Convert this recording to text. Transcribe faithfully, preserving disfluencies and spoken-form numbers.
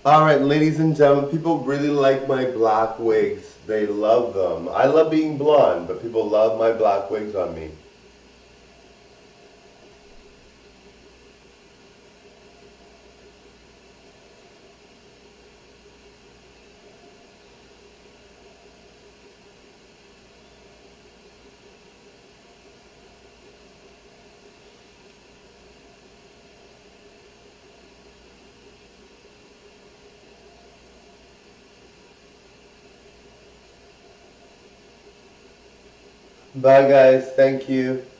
Alright, ladies and gentlemen, people really like my black wigs. They love them. I love being blonde, but people love my black wigs on me. Bye guys, thank you.